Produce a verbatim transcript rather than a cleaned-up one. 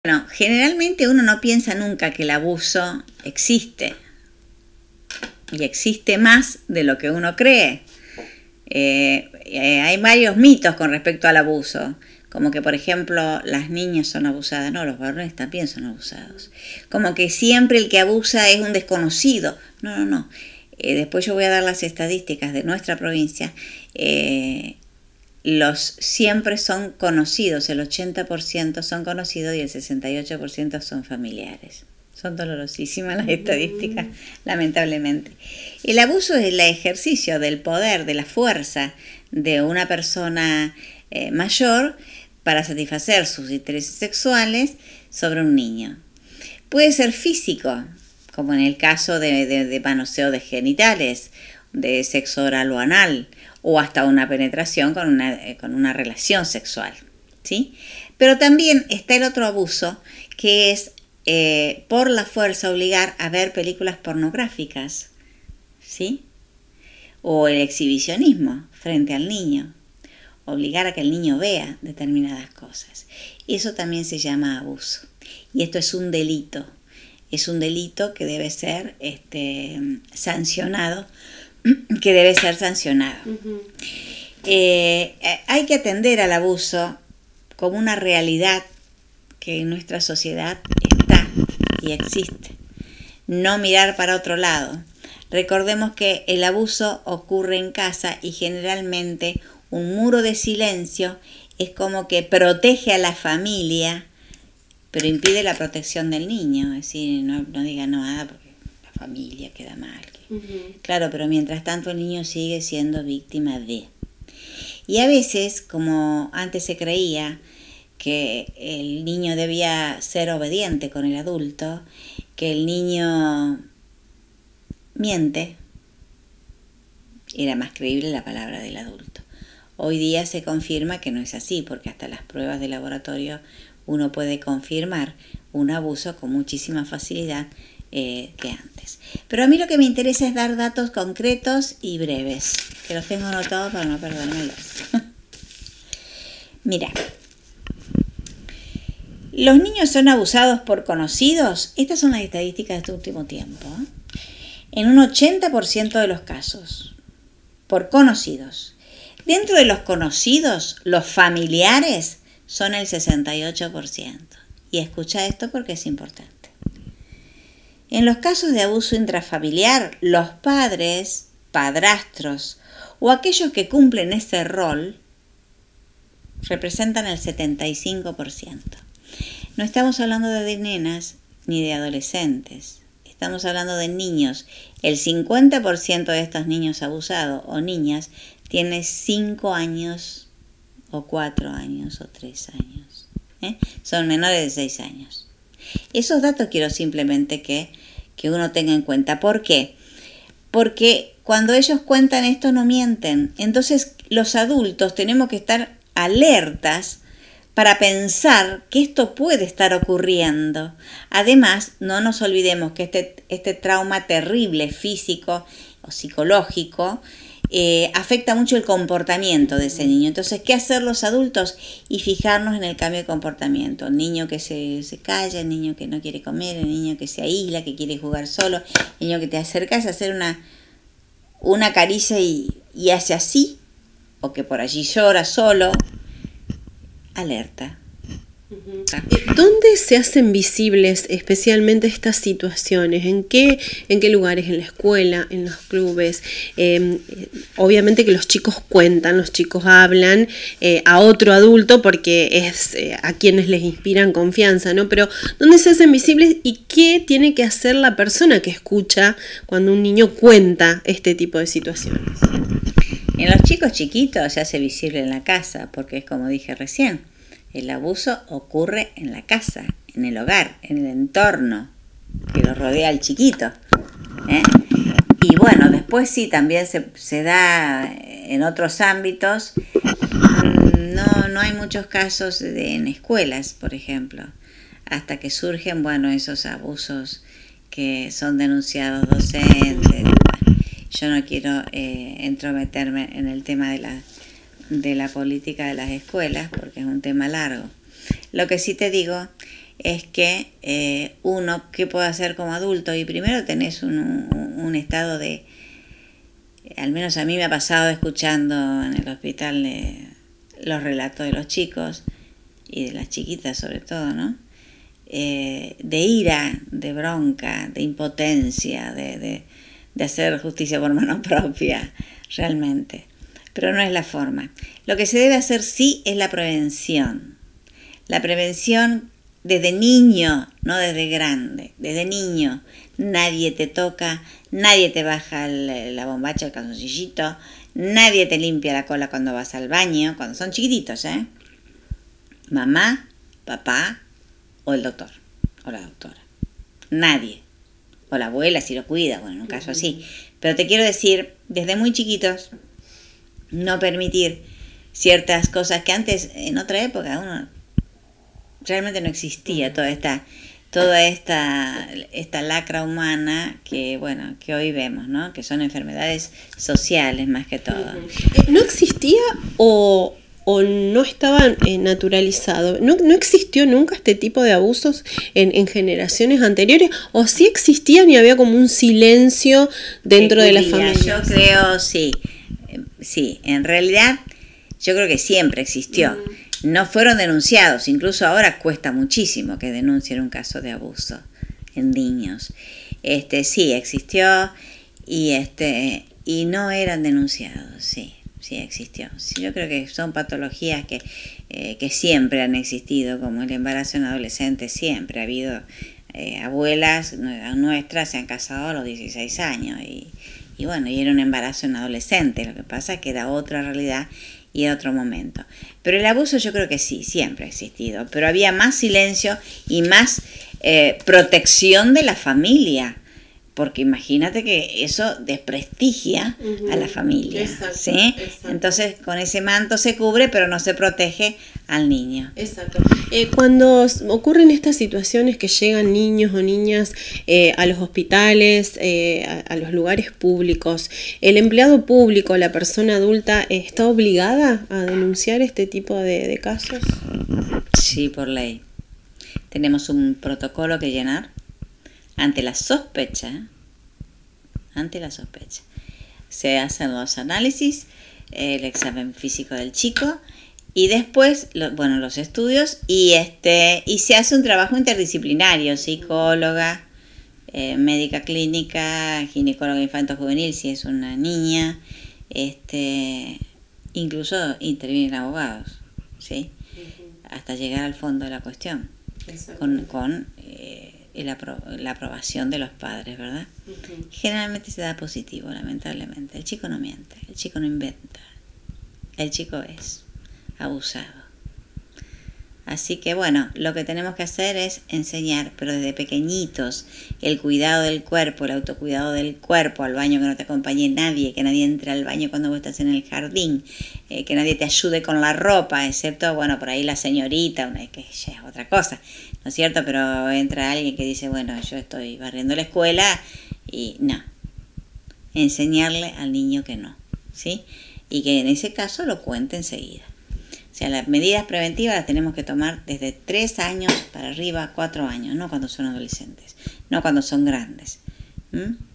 Bueno, generalmente uno no piensa nunca que el abuso existe. Y existe más de lo que uno cree. Eh, eh, hay varios mitos con respecto al abuso. Como que, por ejemplo, las niñas son abusadas. No, los varones también son abusados. Como que siempre el que abusa es un desconocido. No, no, no. Eh, después yo voy a dar las estadísticas de nuestra provincia. Eh, los siempre son conocidos. El ochenta por ciento son conocidos y el sesenta y ocho por ciento son familiares. Son dolorosísimas las estadísticas, lamentablemente. El abuso es el ejercicio del poder, de la fuerza de una persona eh, mayor para satisfacer sus intereses sexuales sobre un niño. Puede ser físico, como en el caso de, de, de manoseo de genitales, de sexo oral o anal, o hasta una penetración con una, con una relación sexual, ¿sí? Pero también está el otro abuso, que es eh, por la fuerza obligar a ver películas pornográficas, ¿sí? O el exhibicionismo frente al niño, obligar a que el niño vea determinadas cosas. Eso también se llama abuso. Y esto es un delito. Es un delito que debe ser este, sancionado, que debe ser sancionado. Uh-huh. Eh, hay que atender al abuso como una realidad que en nuestra sociedad está y existe. No mirar para otro lado. Recordemos que el abuso ocurre en casa y generalmente un muro de silencio es como que protege a la familia, pero impide la protección del niño. Es decir, no, no diga nada porque la familia queda mal. Uh-huh. Claro, pero mientras tanto el niño sigue siendo víctima de. Y a veces, como antes se creía que el niño debía ser obediente con el adulto, que el niño miente, era más creíble la palabra del adulto. Hoy día se confirma que no es así, porque hasta las pruebas de laboratorio uno puede confirmar un abuso con muchísima facilidad eh, que antes. Pero a mí lo que me interesa es dar datos concretos y breves, que los tengo anotados para no perdérmelos. Mira, los niños son abusados por conocidos. Estas son las estadísticas de este último tiempo. ¿eh? En un ochenta por ciento de los casos, por conocidos. Dentro de los conocidos, los familiares son el sesenta y ocho por ciento. Y escucha esto porque es importante. En los casos de abuso intrafamiliar, los padres, padrastros o aquellos que cumplen ese rol representan el setenta y cinco por ciento. No estamos hablando de nenas ni de adolescentes. Estamos hablando de niños. El cincuenta por ciento de estos niños abusados o niñas tiene cinco años o cuatro años o tres años. ¿eh? Son menores de seis años. Esos datos quiero simplemente que, que uno tenga en cuenta. ¿Por qué? Porque cuando ellos cuentan esto no mienten. Entonces los adultos tenemos que estar alertas para pensar que esto puede estar ocurriendo. Además, no nos olvidemos que este, este trauma terrible físico o psicológico eh, afecta mucho el comportamiento de ese niño. Entonces, ¿qué hacer los adultos? Y fijarnos en el cambio de comportamiento. El niño que se, se calla, el niño que no quiere comer, el niño que se aísla, que quiere jugar solo, el niño que te acercas a hacer una, una caricia y, y hace así, o que por allí llora solo. Alerta. ¿Dónde se hacen visibles especialmente estas situaciones? ¿En qué, en qué lugares? ¿En la escuela? ¿En los clubes? Eh, obviamente que los chicos cuentan, los chicos hablan eh, a otro adulto porque es eh, a quienes les inspiran confianza, ¿no? Pero ¿dónde se hacen visibles y qué tiene que hacer la persona que escucha cuando un niño cuenta este tipo de situaciones? En los chicos chiquitos se hace visible en la casa, porque es como dije recién, el abuso ocurre en la casa, en el hogar, en el entorno que lo rodea al chiquito. ¿eh? Y bueno, después sí, también se, se da en otros ámbitos. No, no hay muchos casos de, en escuelas, por ejemplo, hasta que surgen, bueno, esos abusos que son denunciados docentes. Yo no quiero eh, entrometerme en el tema de la, de la política de las escuelas porque es un tema largo. Lo que sí te digo es que eh, uno, ¿qué puede hacer como adulto? Y primero tenés un, un, un estado de, al menos a mí me ha pasado escuchando en el hospital de, los relatos de los chicos y de las chiquitas sobre todo, ¿no? Eh, de ira, de bronca, de impotencia, de, de, de hacer justicia por mano propia, realmente. Pero no es la forma. Lo que se debe hacer sí es la prevención. La prevención desde niño, no desde grande, desde niño. Nadie te toca, nadie te baja el, la bombacha, el calzoncillito, nadie te limpia la cola cuando vas al baño, cuando son chiquititos, ¿eh? Mamá, papá o el doctor o la doctora. Nadie. O la abuela si lo cuida, bueno, en un caso así. Pero te quiero decir, desde muy chiquitos, no permitir ciertas cosas que antes, en otra época, uno realmente no existía toda esta, toda esta, esta lacra humana que, bueno, que hoy vemos, ¿no? Que son enfermedades sociales más que todo. ¿No existía o, o no estaba eh, naturalizado? ¿No, ¿No existió nunca este tipo de abusos en, en generaciones anteriores? ¿O sí existían y había como un silencio dentro de la familia? Yo creo, sí. Sí, en realidad yo creo que siempre existió. Mm. No fueron denunciados, incluso ahora cuesta muchísimo que denuncien un caso de abuso en niños. Este, sí, existió y este y no eran denunciados, sí, sí existió. Sí, yo creo que son patologías que, eh, que siempre han existido, como el embarazo en adolescentes, siempre ha habido eh, abuelas nuestras se han casado a los dieciséis años y Y bueno, y era un embarazo en adolescente, lo que pasa es que era otra realidad y era otro momento. Pero el abuso yo creo que sí, siempre ha existido, pero había más silencio y más eh, protección de la familia, porque imagínate que eso desprestigia uh-huh. a la familia, exacto, ¿sí? Exacto. Entonces con ese manto se cubre, pero no se protege al niño. Exacto. Eh, cuando ocurren estas situaciones que llegan niños o niñas eh, a los hospitales, eh, a, a los lugares públicos, ¿el empleado público, la persona adulta, está obligada a denunciar este tipo de, de casos? Sí, por ley. Tenemos un protocolo que llenar. Ante la sospecha, ante la sospecha, se hacen los análisis, el examen físico del chico y después, lo, bueno, los estudios y este y se hace un trabajo interdisciplinario, psicóloga, eh, médica clínica, ginecóloga infanto-juvenil si es una niña, este, incluso intervienen abogados, ¿sí? Uh-huh. Hasta llegar al fondo de la cuestión, con, con eh, La, apro- la aprobación de los padres, ¿verdad? Uh-huh. Generalmente se da positivo, lamentablemente. El chico no miente, el chico no inventa, el chico es abusado. Así que bueno, lo que tenemos que hacer es enseñar, pero desde pequeñitos, el cuidado del cuerpo, el autocuidado del cuerpo, al baño que no te acompañe nadie, que nadie entre al baño cuando vos estás en el jardín, eh, que nadie te ayude con la ropa, excepto, bueno, por ahí la señorita, una, que ya es otra cosa, ¿no es cierto? Pero entra alguien que dice, bueno, yo estoy barriendo la escuela y no. Enseñarle al niño que no, ¿sí? Y que en ese caso lo cuente enseguida. O sea, las medidas preventivas las tenemos que tomar desde tres años para arriba, cuatro años, no cuando son adolescentes, no cuando son grandes. ¿Mm?